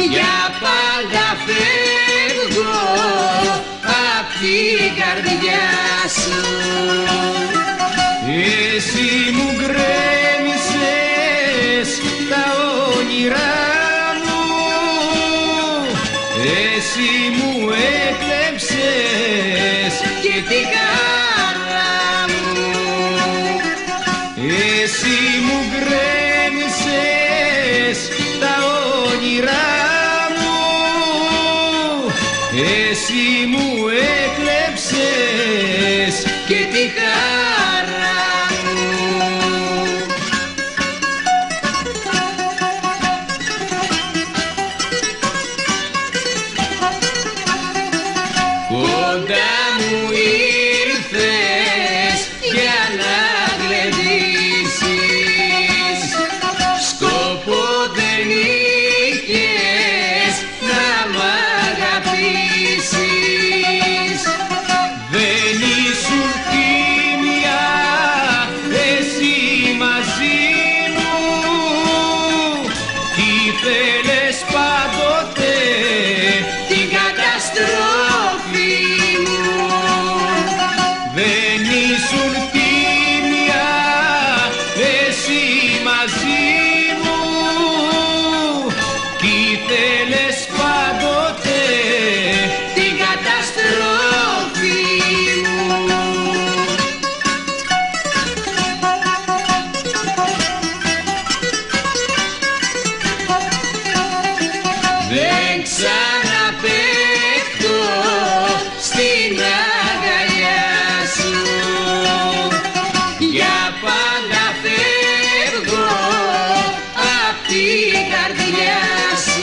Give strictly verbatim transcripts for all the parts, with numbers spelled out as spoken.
για πάντα φεύγω απ' την καρδιά σου. Εσύ μου γκρέμισες τα όνειρά μου, εσύ μου έκλεψες και τη χαρά μου. Εσύ μου γκρέμισες τα όνειρά μου, εσύ μου έκλεψες και τη χαρά μου. Κοντά μου ήρθες για να γλεντήσεις, σκοπό δεν είχες να μ' αγαπήσεις. Δεν ήσουν τίμια εσύ μαζί μου, κι ήθελες πάντοτε την καταστροφή μου. Δεν ήσουν τίμια εσύ μαζί μου, κι ήθελες πάντοτε την καταστροφή μου. Δεν ξαναπέφτω στην αγκαλιά σου, για πάντα φεύγω απ' την καρδιά σου.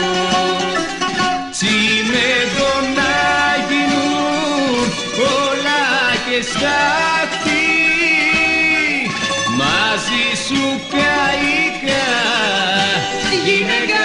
τσιμέντο να γίνουν όλα και στάχτη, μαζί σου καήκα Γυναίκα